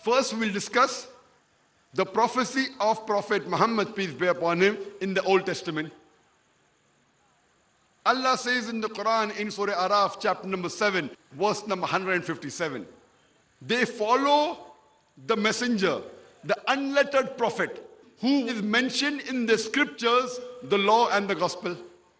First, we'll discuss the prophecy of Prophet Muhammad, peace be upon him, in the Old Testament. Allah says in the Quran in Surah Araf, chapter number 7, verse number 157, they follow the messenger, the unlettered prophet, who is mentioned in the scriptures, the law and the gospel.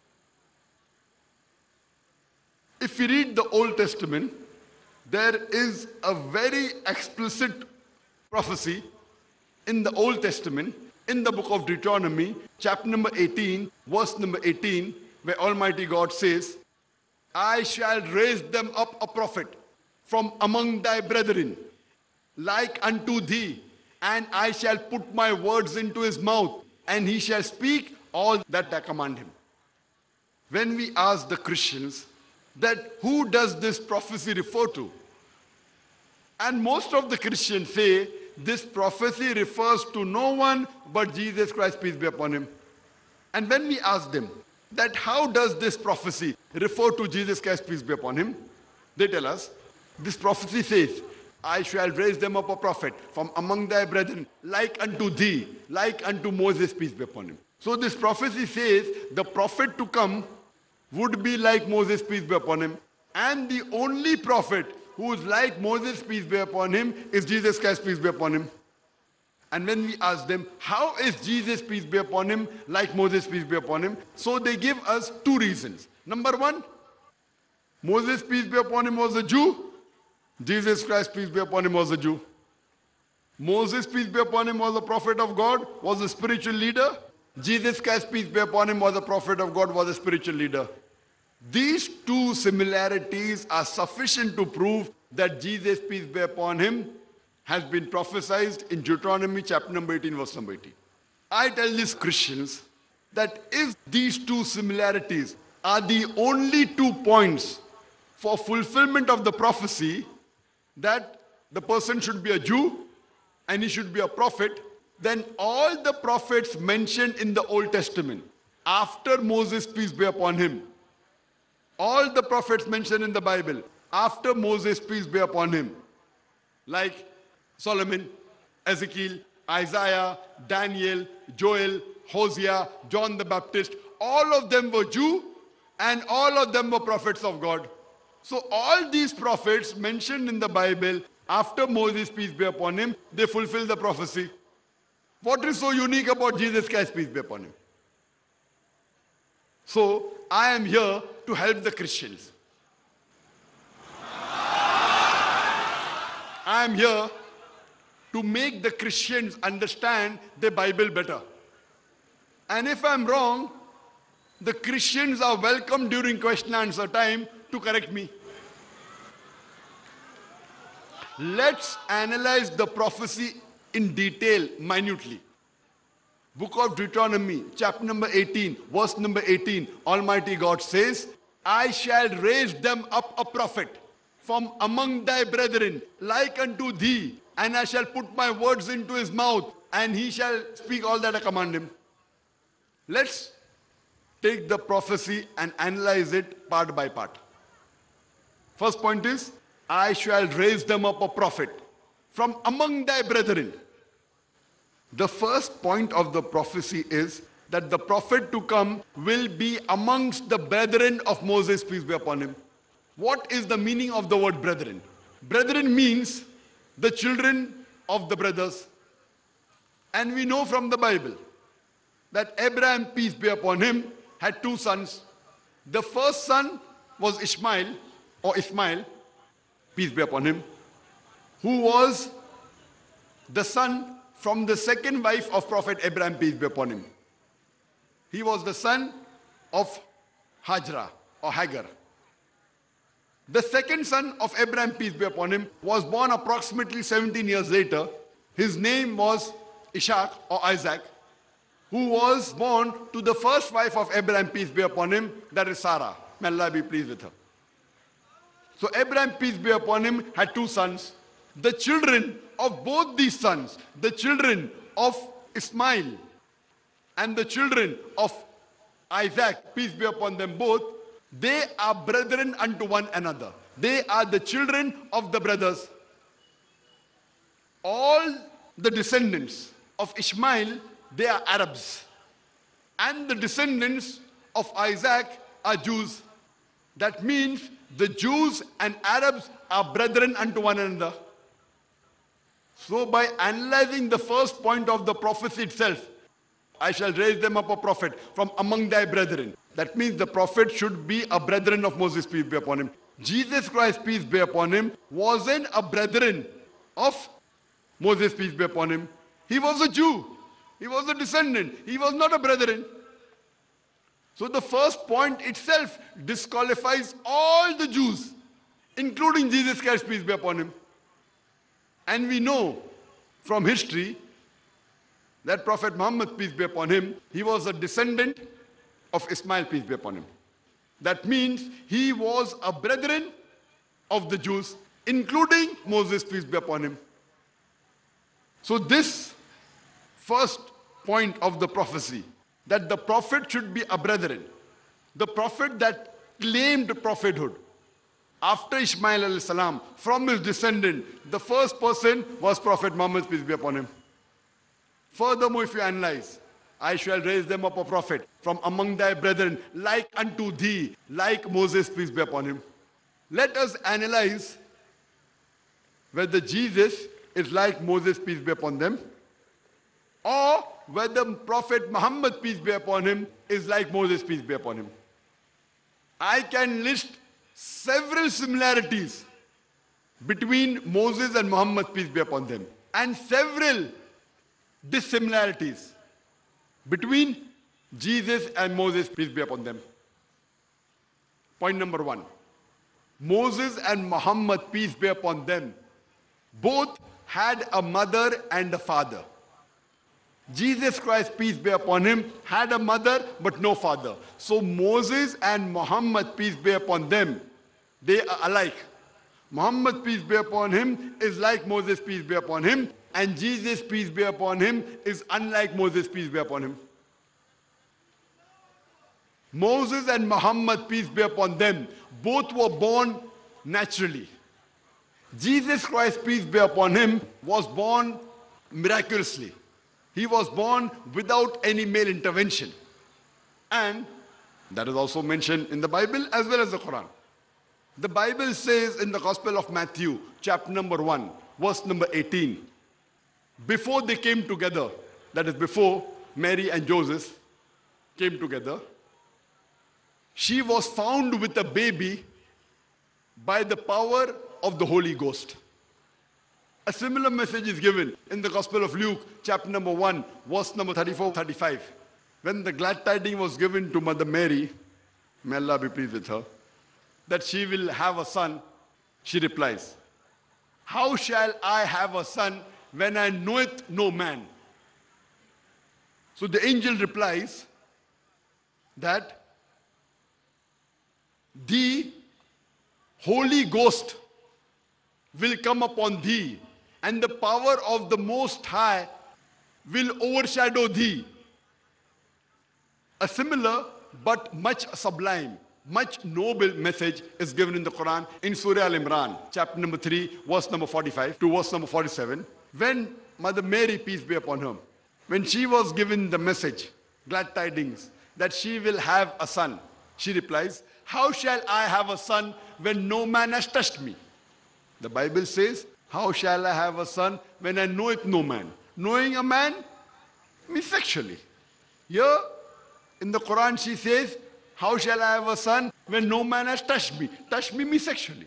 If you read the Old Testament, there is a very explicit prophecy in the Old Testament, in the book of Deuteronomy, chapter number 18, verse number 18, where Almighty God says, I shall raise them up a prophet from among thy brethren, like unto thee, and I shall put my words into his mouth, and he shall speak all that I command him. When we ask the Christians that who does this prophecy refer to? And most of the Christians say this prophecy refers to no one but Jesus Christ, peace be upon him. And when we ask them that how does this prophecy refer to Jesus Christ, peace be upon him, they tell us, this prophecy says, I shall raise them up a prophet from among thy brethren, like unto thee, like unto Moses, peace be upon him. So this prophecy says the prophet to come would be like Moses, peace be upon him. And the only prophet who is like Moses, peace be upon him, is Jesus Christ, peace be upon him. And when we ask them, how is Jesus, peace be upon him, like Moses, peace be upon him? So they give us two reasons. Number one, Moses, peace be upon him, was a Jew. Jesus Christ, peace be upon him, was a Jew. Moses, peace be upon him, was a prophet of God, was a spiritual leader. Jesus Christ, peace be upon him, was a prophet of God, was a spiritual leader. These two similarities are sufficient to prove that Jesus, peace be upon him, has been prophesied in Deuteronomy chapter number 18, verse number 18. I tell these Christians that if these two similarities are the only 2 points for fulfillment of the prophecy, that the person should be a Jew and he should be a prophet, then all the prophets mentioned in the Old Testament, after Moses, peace be upon him, all the prophets mentioned in the Bible, after Moses, peace be upon him, like Solomon, Ezekiel, Isaiah, Daniel, Joel, Hosea, John the Baptist, all of them were Jew and all of them were prophets of God. So all these prophets mentioned in the Bible, after Moses, peace be upon him, they fulfill the prophecy. What is so unique about Jesus Christ, peace be upon him? So I am here to help the Christians. I am here to make the Christians understand the Bible better. And if I'm wrong, the Christians are welcome during question and answer time to correct me. Let's analyze the prophecy in detail, minutely. Book of Deuteronomy, chapter number 18, verse number 18, Almighty God says, I shall raise them up a prophet from among thy brethren, like unto thee, and I shall put my words into his mouth, and he shall speak all that I command him. Let's take the prophecy and analyze it part by part. First point is, I shall raise them up a prophet from among thy brethren. The first point of the prophecy is that the prophet to come will be amongst the brethren of Moses, peace be upon him. What is the meaning of the word brethren? Brethren means the children of the brothers. And we know from the Bible that Abraham, peace be upon him, had 2 sons. The first son was Ishmael, peace be upon him, who was the son from the second wife of Prophet Abraham, peace be upon him. He was the son of Hajra or Hagar. The second son of Abraham, peace be upon him, was born approximately 17 years later. His name was Ishaq or Isaac, who was born to the first wife of Abraham, peace be upon him, that is Sarah. May Allah be pleased with her. So Abraham, peace be upon him, had 2 sons. The children of both these sons, the children of Ismail and the children of Isaac, peace be upon them both, they are brethren unto one another. They are the children of the brothers. All the descendants of Ishmael, they are Arabs. And the descendants of Isaac are Jews. That means the Jews and Arabs are brethren unto one another. So by analyzing the first point of the prophecy itself, I shall raise them up a prophet from among thy brethren. That means the prophet should be a brethren of Moses, peace be upon him. Jesus Christ, peace be upon him, wasn't a brethren of Moses, peace be upon him. He was a Jew. He was a descendant. He was not a brethren. So the first point itself disqualifies all the Jews, including Jesus Christ, peace be upon him. And we know from history that Prophet Muhammad, peace be upon him, he was a descendant of Ismail, peace be upon him. That means he was a brethren of the Jews, including Moses, peace be upon him. So this first point of the prophecy, that the prophet should be a brethren, the prophet that claimed prophethood after Ishmael alayhi salam, from his descendant, the first person was Prophet Muhammad, peace be upon him. Furthermore, if you analyze, I shall raise them up a prophet from among thy brethren, like unto thee, like Moses, peace be upon him. Let us analyze whether Jesus is like Moses, peace be upon them, or whether Prophet Muhammad, peace be upon him, is like Moses, peace be upon him. I can list several similarities between Moses and Muhammad, peace be upon them, and several dissimilarities between Jesus and Moses, peace be upon them. Point number one, Moses and Muhammad, peace be upon them, both had a mother and a father. Jesus Christ, peace be upon him, had a mother but no father. So Moses and Muhammad, peace be upon them, they are alike. Muhammad, peace be upon him, is like Moses, peace be upon him, and Jesus, peace be upon him, is unlike Moses, peace be upon him. Moses and Muhammad, peace be upon them, both were born naturally. Jesus Christ, peace be upon him, was born miraculously. He was born without any male intervention. And that is also mentioned in the Bible as well as the Quran. The Bible says in the Gospel of Matthew, chapter number 1, verse number 18, before they came together, that is before Mary and Joseph came together, she was found with a baby by the power of the Holy Ghost. A similar message is given in the Gospel of Luke, chapter number 1, verse number 34-35. When the glad tidings was given to Mother Mary, may Allah be pleased with her, that she will have a son, she replies, how shall I have a son when I knoweth no man? So the angel replies that the Holy Ghost will come upon thee, and the power of the Most High will overshadow thee. A similar but much sublime, much noble message is given in the Quran in Surah Al-Imran, chapter number 3, verse number 45 to verse number 47. When Mother Mary, peace be upon her, when she was given the message, glad tidings, that she will have a son, she replies, how shall I have a son when no man has touched me? The Bible says, how shall I have a son when I know it no man? Knowing a man means sexually. Here in the Quran she says, how shall I have a son when no man has touched me? Touch me means sexually.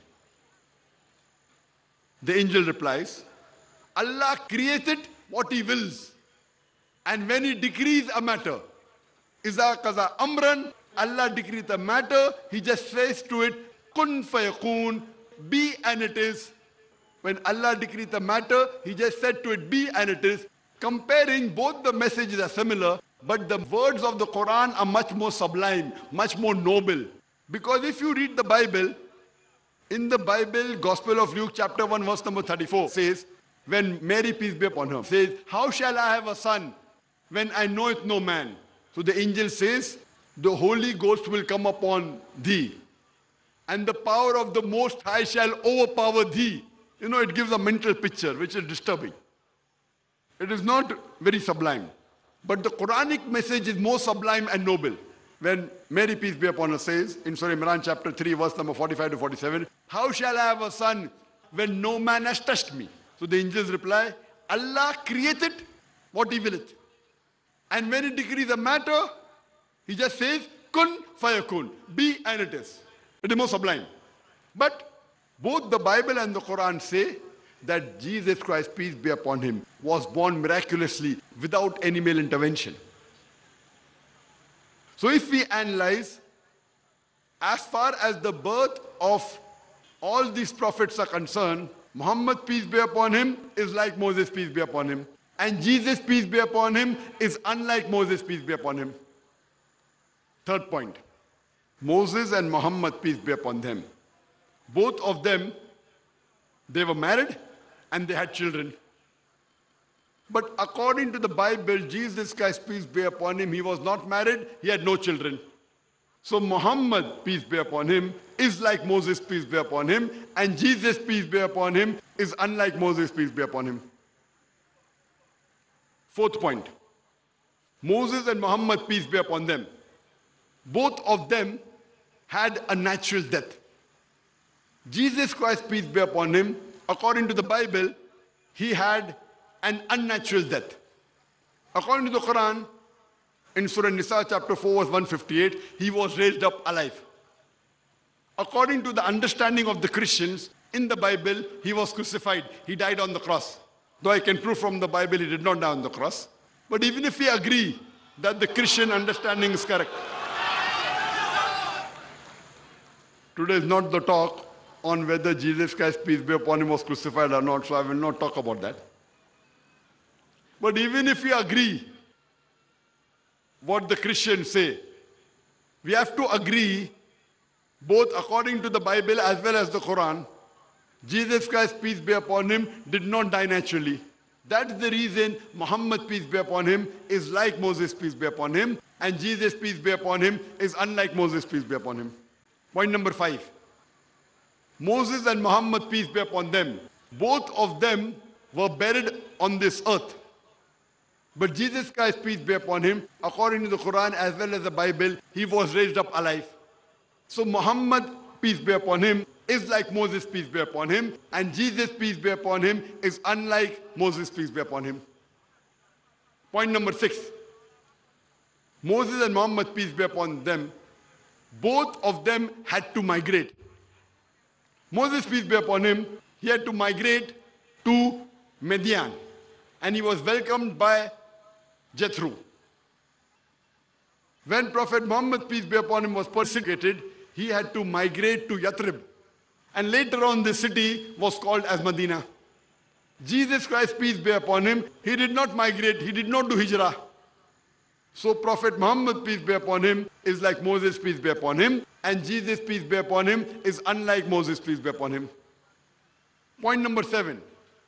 The angel replies, Allah created what he wills. And when he decrees a matter, Iza kaza amran, Allah decrees a matter, he just says to it, kun fayakun, be and it is. When Allah decreed the matter, he just said to it, be and it is. Comparing, both the messages are similar, but the words of the Quran are much more sublime, much more noble. Because if you read the Bible, in the Bible, Gospel of Luke, chapter 1, verse number 34, says, when Mary, peace be upon her, says, how shall I have a son when I know it no man? So the angel says, the Holy Ghost will come upon thee, and the power of the Most High shall overpower thee. You know, it gives a mental picture which is disturbing. It is not very sublime. But the Quranic message is more sublime and noble. When Mary, peace be upon her, says in Surah Imran chapter 3, verse number 45 to 47, how shall I have a son when no man has touched me? So the angels reply, Allah created what he willeth. And when he decrees a matter, he just says, kun fayakun, be and it is. It is more sublime. But both the Bible and the Quran say that Jesus Christ, peace be upon him, was born miraculously without any male intervention. So if we analyze, as far as the birth of all these prophets are concerned, Muhammad, peace be upon him, is like Moses, peace be upon him. And Jesus, peace be upon him, is unlike Moses, peace be upon him. Third point, Moses and Muhammad, peace be upon them, both of them, they were married and they had children. But according to the Bible, Jesus Christ, peace be upon him, he was not married, he had no children. So Muhammad, peace be upon him, is like Moses, peace be upon him, and Jesus, peace be upon him, is unlike Moses, peace be upon him. Fourth point, Moses and Muhammad, peace be upon them, both of them had a natural death. Jesus Christ, peace be upon him, according to the Bible, he had an unnatural death. According to the Quran, in Surah Nisa chapter 4 verse 158, he was raised up alive. According to the understanding of the Christians, in the Bible, he was crucified. He died on the cross. Though I can prove from the Bible he did not die on the cross. But even if we agree that the Christian understanding is correct, today is not the talk on whether Jesus Christ, peace be upon him, was crucified or not, so I will not talk about that. But even if we agree what the Christians say, we have to agree, both according to the Bible as well as the Quran, Jesus Christ, peace be upon him, did not die naturally. That's the reason Muhammad, peace be upon him, is like Moses, peace be upon him, and Jesus, peace be upon him, is unlike Moses, peace be upon him. Point number 5. Moses and Muhammad, peace be upon them, both of them were buried on this earth. But Jesus Christ, peace be upon him, according to the Quran as well as the Bible, he was raised up alive. So Muhammad, peace be upon him, is like Moses, peace be upon him, and Jesus, peace be upon him, is unlike Moses, peace be upon him. Point number 6. Moses and Muhammad, peace be upon them, both of them had to migrate. Moses, peace be upon him, he had to migrate to Midian, and he was welcomed by Jethro. When Prophet Muhammad, peace be upon him, was persecuted, he had to migrate to Yathrib. And later on, the city was called as Medina. Jesus Christ, peace be upon him, he did not migrate, he did not do hijrah. So Prophet Muhammad, peace be upon him, is like Moses, peace be upon him, and Jesus, peace be upon him, is unlike Moses, peace be upon him. Point number 7.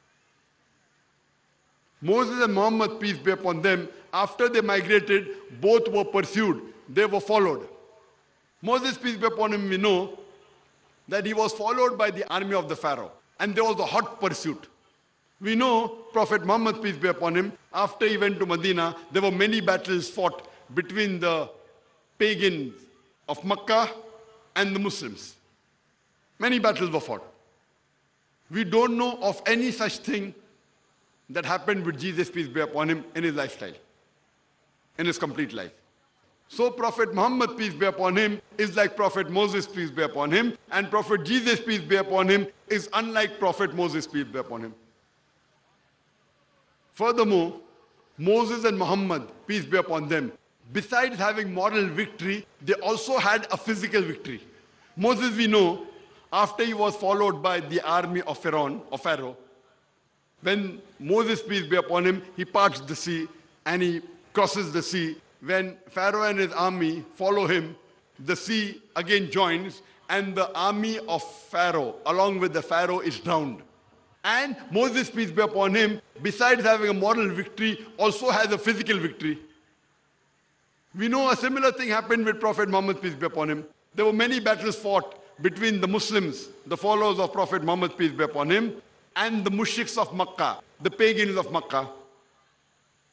Moses and Muhammad, peace be upon them, after they migrated, both were pursued. They were followed. Moses, peace be upon him, we know that he was followed by the army of the Pharaoh. And there was a hot pursuit. We know Prophet Muhammad, peace be upon him, after he went to Medina, there were many battles fought between the pagans of Makkah and the Muslims. Many battles were fought. We don't know of any such thing that happened with Jesus, peace be upon him, in his lifestyle, in his complete life. So Prophet Muhammad, peace be upon him, is like Prophet Moses, peace be upon him, and Prophet Jesus, peace be upon him, is unlike Prophet Moses, peace be upon him. Furthermore, Moses and Muhammad, peace be upon them, besides having moral victory, they also had a physical victory. Moses, we know, after he was followed by the army of Pharaoh, when Moses, peace be upon him, he parts the sea and he crosses the sea. When Pharaoh and his army follow him, the sea again joins and the army of Pharaoh, along with the Pharaoh, is drowned. And Moses, peace be upon him, besides having a moral victory, also has a physical victory. We know a similar thing happened with Prophet Muhammad, peace be upon him. There were many battles fought between the Muslims, the followers of Prophet Muhammad, peace be upon him, and the mushriks of Makkah, the pagans of Makkah.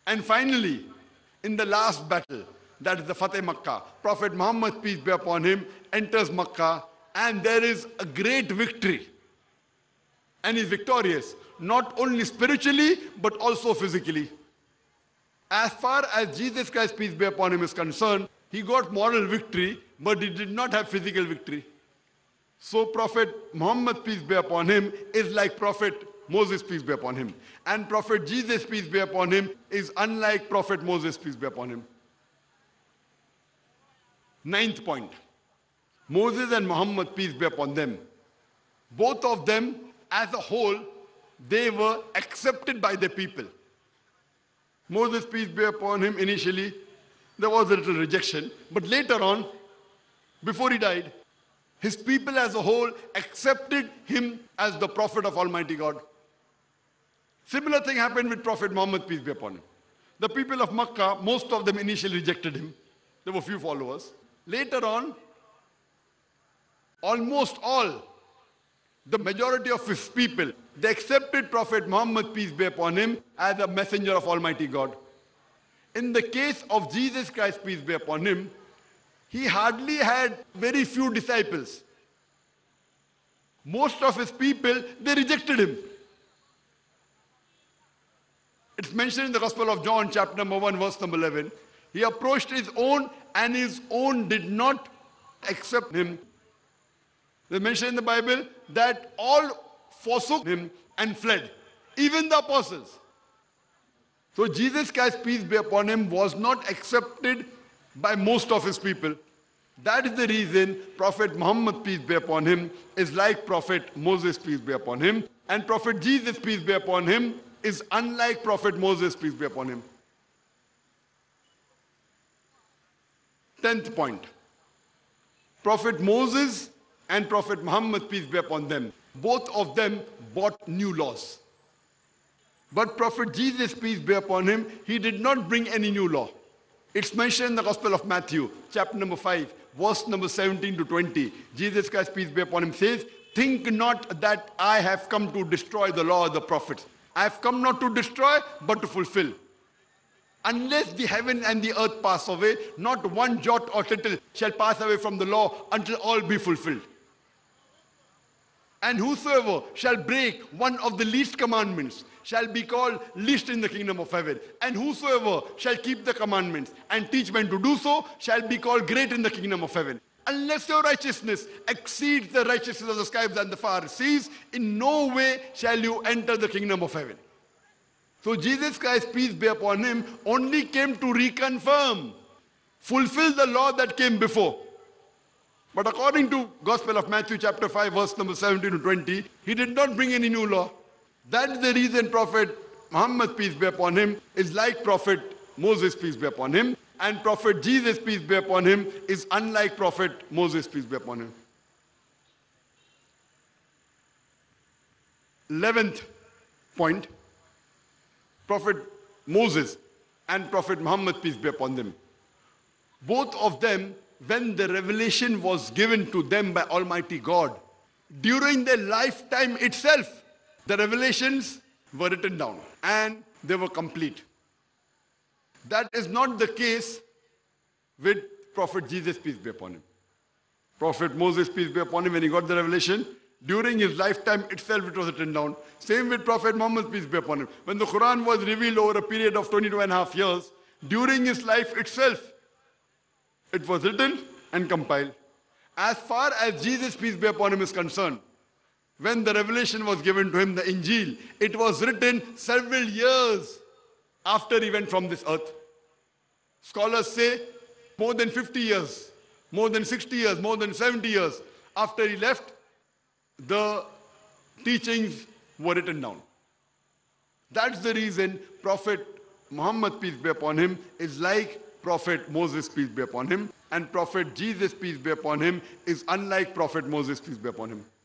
And finally, in the last battle, that is the Fateh Makkah, Prophet Muhammad, peace be upon him, enters Makkah, and there is a great victory. And he's victorious, not only spiritually, but also physically. As far as Jesus Christ, peace be upon him, is concerned, he got moral victory, but he did not have physical victory. So Prophet Muhammad, peace be upon him, is like Prophet Moses, peace be upon him. And Prophet Jesus, peace be upon him, is unlike Prophet Moses, peace be upon him. Ninth point. Moses and Muhammad, peace be upon them. Both of them, as a whole, they were accepted by the people. Moses, peace be upon him, initially, there was a little rejection. But later on, before he died, his people as a whole accepted him as the prophet of Almighty God. Similar thing happened with Prophet Muhammad, peace be upon him. The people of Makkah, most of them initially rejected him. There were few followers. Later on, almost all, the majority of his people, they accepted Prophet Muhammad, peace be upon him, as a messenger of Almighty God. In the case of Jesus Christ, peace be upon him, he hardly had very few disciples. Most of his people, they rejected him. It's mentioned in the Gospel of John, chapter number 1, verse number 11. He approached his own, and his own did not accept him. They mention in the Bible that all forsook him and fled, even the apostles. So Jesus Christ, peace be upon him, was not accepted by most of his people. That is the reason Prophet Muhammad, peace be upon him, is like Prophet Moses, peace be upon him. And Prophet Jesus, peace be upon him, is unlike Prophet Moses, peace be upon him. 10th point. Prophet Moses and Prophet Muhammad, peace be upon them, both of them brought new laws. But Prophet Jesus, peace be upon him, he did not bring any new law. It's mentioned in the Gospel of Matthew, chapter number 5, verse number 17 to 20. Jesus Christ, peace be upon him, says, "Think not that I have come to destroy the law of the prophets. I have come not to destroy, but to fulfill. Unless the heaven and the earth pass away, not one jot or tittle shall pass away from the law until all be fulfilled. And whosoever shall break one of the least commandments shall be called least in the kingdom of heaven. And whosoever shall keep the commandments and teach men to do so shall be called great in the kingdom of heaven. Unless your righteousness exceeds the righteousness of the scribes and the Pharisees, in no way shall you enter the kingdom of heaven." So Jesus Christ, peace be upon him, only came to reconfirm, fulfill the law that came before. But according to Gospel of Matthew chapter 5, verse number 17 to 20, he did not bring any new law. That is the reason Prophet Muhammad, peace be upon him, is like Prophet Moses, peace be upon him. And Prophet Jesus, peace be upon him, is unlike Prophet Moses, peace be upon him. 11th point. Prophet Moses and Prophet Muhammad, peace be upon them. Both of them, when the revelation was given to them by Almighty God, during their lifetime itself, the revelations were written down and they were complete. That is not the case with Prophet Jesus, peace be upon him. Prophet Moses, peace be upon him, when he got the revelation, during his lifetime itself it was written down. Same with Prophet Muhammad, peace be upon him. When the Quran was revealed over a period of 22.5 years, during his life itself, it was written and compiled. As far as Jesus, peace be upon him, is concerned, when the revelation was given to him, the Injil, it was written several years after he went from this earth. Scholars say more than 50 years, more than 60 years, more than 70 years after he left, the teachings were written down. That's the reason Prophet Muhammad, peace be upon him, is like Prophet Moses, peace be upon him, and Prophet Jesus, peace be upon him, is unlike Prophet Moses, peace be upon him.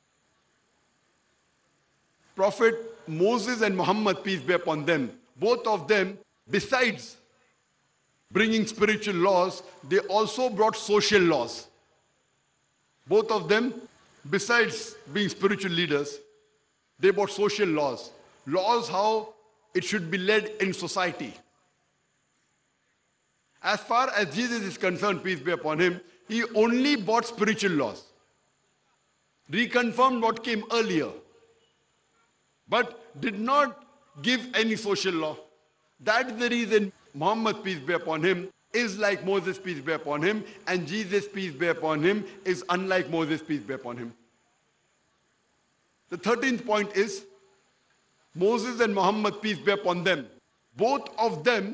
Prophet Moses and Muhammad, peace be upon them, both of them, besides bringing spiritual laws, they also brought social laws. Both of them, besides being spiritual leaders, they brought social laws. Laws how it should be led in society. As far as Jesus is concerned, peace be upon him, he only brought spiritual laws, reconfirmed what came earlier, but did not give any social law. That is the reason Muhammad, peace be upon him, is like Moses, peace be upon him, and Jesus, peace be upon him, is unlike Moses, peace be upon him. The 13th point is Moses and Muhammad, peace be upon them, both of them,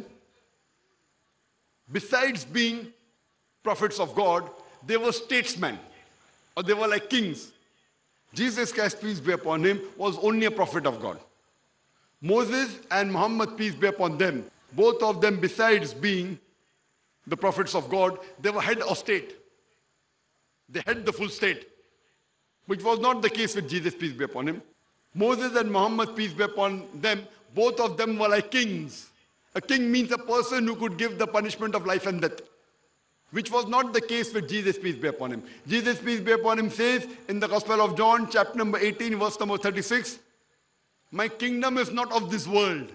besides being prophets of God, they were statesmen, or they were like kings. Jesus Christ, peace be upon him, was only a prophet of God. Moses and Muhammad, peace be upon them, both of them, besides being the prophets of God, they were head of state. They had the full state, which was not the case with Jesus, peace be upon him. Moses and Muhammad, peace be upon them, both of them were like kings. A king means a person who could give the punishment of life and death, which was not the case with Jesus, peace be upon him. Jesus, peace be upon him, says in the Gospel of John, chapter number 18, verse number 36, my kingdom is not of this world.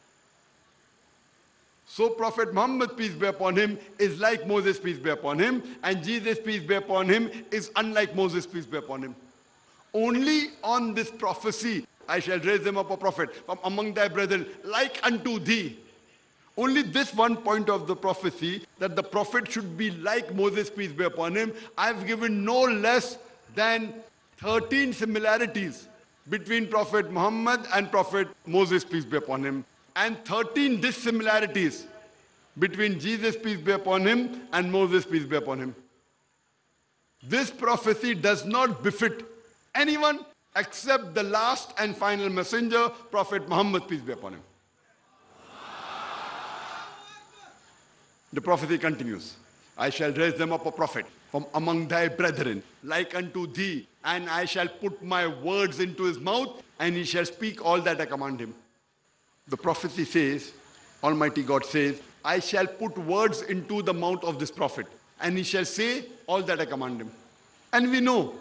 So Prophet Muhammad, peace be upon him, is like Moses, peace be upon him, and Jesus, peace be upon him, is unlike Moses, peace be upon him. Only on this prophecy, I shall raise him up a prophet from among thy brethren, like unto thee. Only this one point of the prophecy, that the prophet should be like Moses, peace be upon him, I've given no less than 13 similarities between Prophet Muhammad and Prophet Moses, peace be upon him, and 13 dissimilarities between Jesus, peace be upon him, and Moses, peace be upon him. This prophecy does not befit anyone except the last and final messenger, Prophet Muhammad, peace be upon him. The prophecy continues. I shall raise them up a prophet from among thy brethren, like unto thee, and I shall put my words into his mouth, and he shall speak all that I command him. The prophecy says, Almighty God says, I shall put words into the mouth of this prophet, and he shall say all that I command him. And we know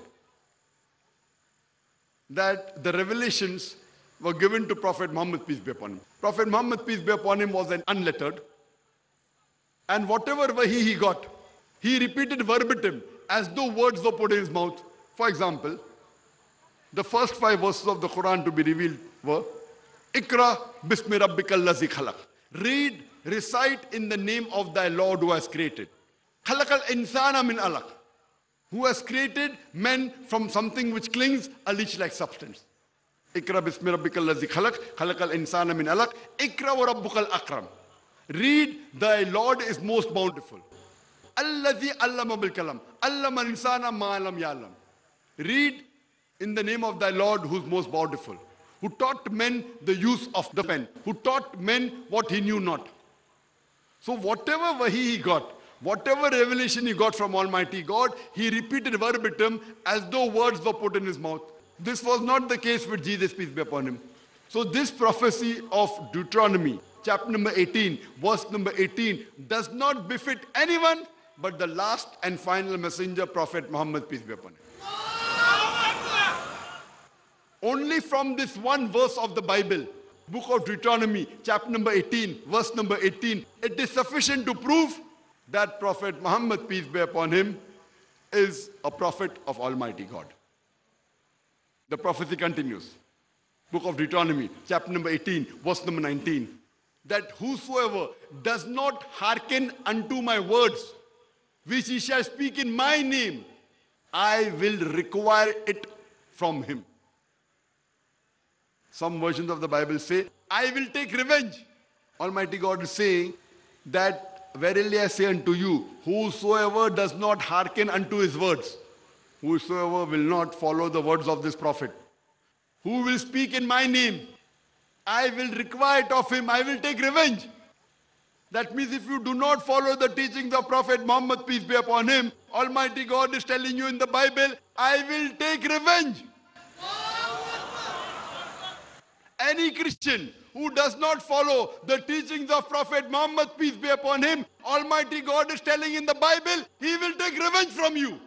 that the revelations were given to Prophet Muhammad, peace be upon him. Prophet Muhammad, peace be upon him, was an unlettered. And whatever wahi he got, he repeated verbatim as though words were put in his mouth. For example, the first 5 verses of the Quran to be revealed were, Ikra bismi rabbika allazi khalaq. Read, recite in the name of thy Lord who has created. Khalaqal insana min alaq. Who has created men from something which clings, a leech-like substance. Ikra bismi rabbika allazi khalaq. Khalaqal insana min alaq. Ikra wa rabbukal akram. Read, thy Lord is most bountiful. Allazi allama bil kalam. Allama insana ma lam ya'lam. Read in the name of thy Lord who is most bountiful, who taught men the use of the pen, who taught men what he knew not. So whatever wahi he got, whatever revelation he got from Almighty God, he repeated verbatim as though words were put in his mouth. This was not the case with Jesus, peace be upon him. So this prophecy of Deuteronomy, chapter number 18, verse number 18, does not befit anyone but the last and final messenger, Prophet Muhammad, peace be upon him. Only from this one verse of the Bible, book of Deuteronomy, chapter number 18, verse number 18, it is sufficient to prove that Prophet Muhammad, peace be upon him, is a prophet of Almighty God. The prophecy continues. Book of Deuteronomy, chapter number 18, verse number 19, that whosoever does not hearken unto my words, which he shall speak in my name, I will require it from him. Some versions of the Bible say, I will take revenge. Almighty God is saying that, verily I say unto you, whosoever does not hearken unto his words, whosoever will not follow the words of this prophet, who will speak in my name, I will require it of him, I will take revenge. That means if you do not follow the teachings of Prophet Muhammad, peace be upon him, Almighty God is telling you in the Bible, I will take revenge. Any Christian who does not follow the teachings of Prophet Muhammad, peace be upon him, Almighty God is telling in the Bible, he will take revenge from you.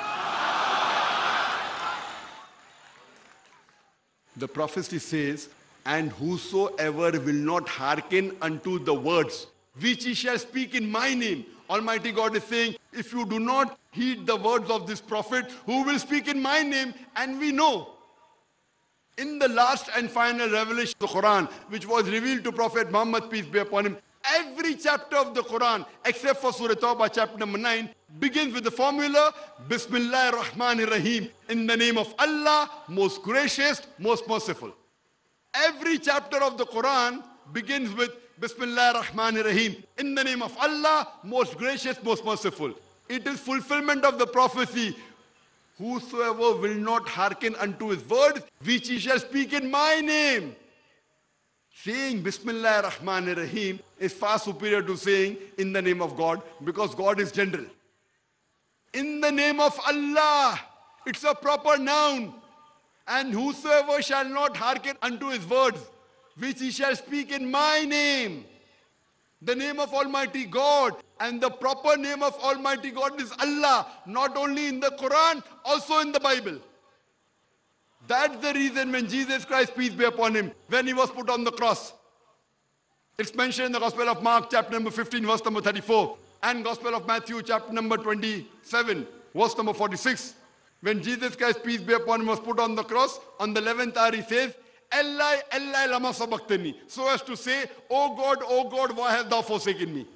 The prophecy says, and whosoever will not hearken unto the words which he shall speak in my name. Almighty God is saying, if you do not heed the words of this prophet who will speak in my name, and we know in the last and final revelation of the Quran, which was revealed to Prophet Muhammad, peace be upon him, every chapter of the Quran, except for Surah Tawbah, chapter number 9, begins with the formula, Bismillah ar-Rahman ar-Rahim, in the name of Allah, most gracious, most merciful. Every chapter of the Quran begins with Bismillah ar-Rahman ar-Rahim, in the name of Allah, most gracious, most merciful. It is fulfillment of the prophecy, whosoever will not hearken unto his words, which he shall speak in my name. Saying Bismillah ar-Rahman ar-Rahim is far superior to saying in the name of God, because God is general. In the name of Allah, it's a proper noun. And whosoever shall not hearken unto his words, which he shall speak in my name. The name of Almighty God, and the proper name of Almighty God is Allah, not only in the Quran, also in the Bible. That's the reason when Jesus Christ, peace be upon him, when he was put on the cross, it's mentioned in the Gospel of Mark, chapter number 15, verse number 34, and Gospel of Matthew, chapter number 27, verse number 46. When Jesus Christ, peace be upon him, was put on the cross, on the 11th hour he says, Eli, Eli, lama sabachthani. So as to say, oh God, why hast thou forsaken me?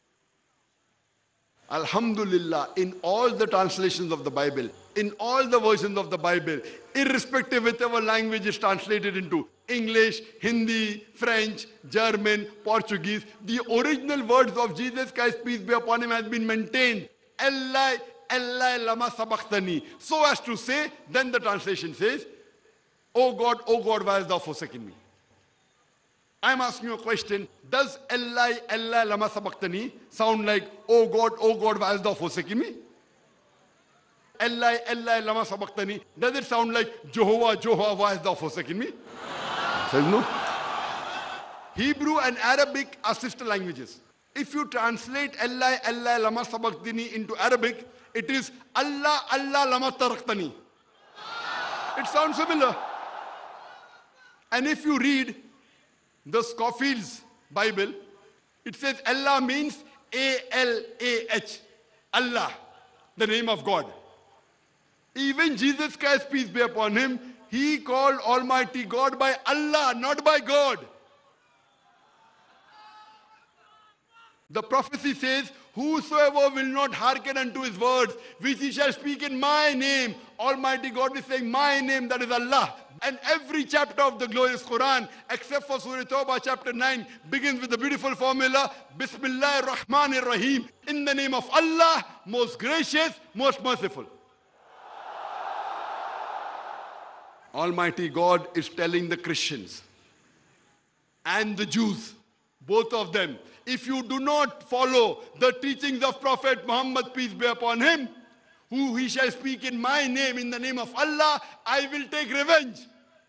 Alhamdulillah, in all the translations of the Bible, in all the versions of the Bible, irrespective whichever language is translated into, English, Hindi, French, German, Portuguese, the original words of Jesus Christ, peace be upon him, has been maintained. Eli, Eli, lama sabachthani. So as to say, then the translation says, oh God, why hast thou forsaken me? I'm asking you a question. Does Eli, Eli, lama sabachthani sound like, oh God, why hast thou forsaken me? Eli, Eli, lama sabachthani. Does it sound like, Jehovah, why hast thou forsaken me? Says no. Hebrew and Arabic are sister languages. If you translate Eli, Eli, lama sabachthani into Arabic, it is Allah, Allah, lama taraktani. It sounds similar. And if you read the Scofield's Bible, it says Allah means A-L-A-H. Allah, the name of God. Even Jesus Christ, peace be upon him, he called Almighty God by Allah, not by God. The prophecy says, whosoever will not hearken unto his words, which he shall speak in my name. Almighty God is saying, my name, that is Allah. And every chapter of the glorious Quran, except for Surah Tawbah, chapter 9, begins with the beautiful formula, Bismillah ar-Rahman ar-Rahim, in the name of Allah, most gracious, most merciful. Almighty God is telling the Christians and the Jews, both of them, if you do not follow the teachings of Prophet Muhammad, peace be upon him, who he shall speak in my name, in the name of Allah, I will take revenge.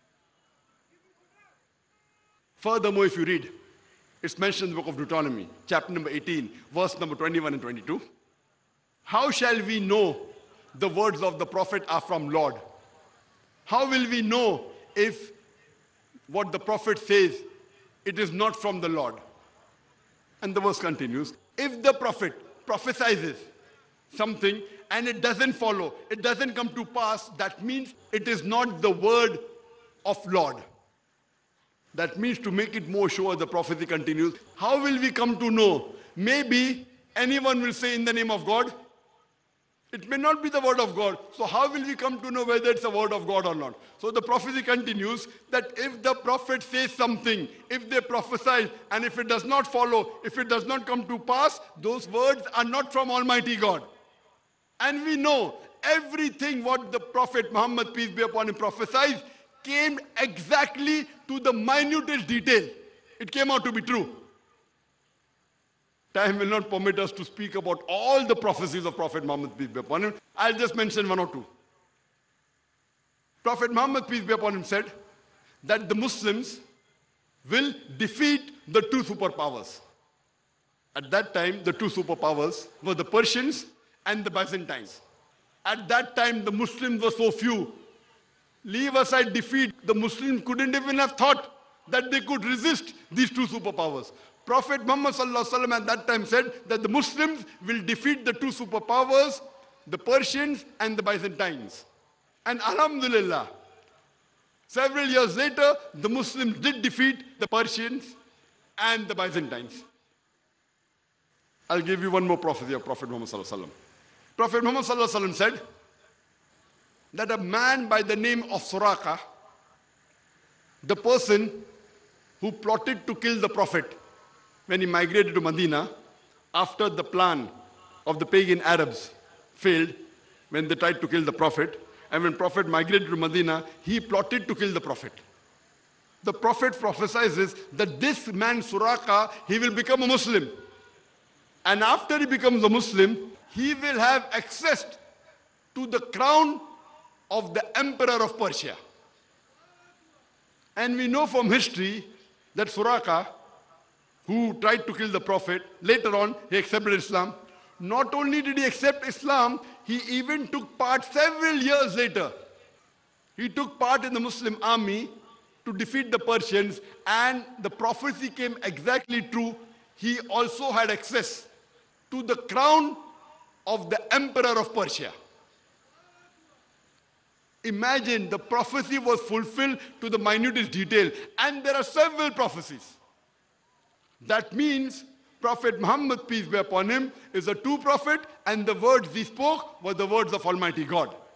Furthermore, if you read, it's mentioned in the book of Deuteronomy, chapter number 18, verse number 21 and 22. How shall we know the words of the prophet are from Lord? How will we know if what the prophet says, it is not from the Lord? And the verse continues, if the prophet prophesies something and it doesn't follow, it doesn't come to pass, that means it is not the word of Lord. That means, to make it more sure, the prophecy continues, how will we come to know? Maybe anyone will say in the name of God. It may not be the word of God. So how will we come to know whether it's a word of God or not? So the prophecy continues that if the prophet says something, if they prophesy, and if it does not follow, if it does not come to pass, those words are not from Almighty God. And we know everything what the Prophet Muhammad, peace be upon him, prophesied came exactly to the minutest detail. It came out to be true. Time will not permit us to speak about all the prophecies of Prophet Muhammad, peace be upon him. I'll just mention one or two. Prophet Muhammad, peace be upon him, said that the Muslims will defeat the two superpowers. At that time, the two superpowers were the Persians and the Byzantines. At that time, the Muslims were so few. Leave aside defeat, the Muslims couldn't even have thought that they could resist these two superpowers. Prophet Muhammad sallallahu alaihi wasallam at that time said that the Muslims will defeat the two superpowers, the Persians and the Byzantines. And alhamdulillah, several years later, the Muslims did defeat the Persians and the Byzantines. I'll give you one more prophecy of Prophet Muhammad sallallahu alaihi wasallam. Prophet Muhammad sallallahu alaihi wasallam said that a man by the name of Suraka, the person who plotted to kill the Prophet when he migrated to Medina after the plan of the pagan Arabs failed when they tried to kill the Prophet, and when Prophet migrated to Medina, he plotted to kill the Prophet. The Prophet prophesies that this man Suraka, he will become a Muslim. And after he becomes a Muslim, he will have access to the crown of the emperor of Persia. And we know from history that Suraka, who tried to kill the Prophet, later on he accepted Islam. Not only did he accept Islam, he even took part several years later. He took part in the Muslim army to defeat the Persians, and the prophecy came exactly true. He also had access to the crown of the emperor of Persia. Imagine, the prophecy was fulfilled to the minutest detail, and there are several prophecies. That means Prophet Muhammad, peace be upon him, is a true prophet, and the words he spoke were the words of Almighty God.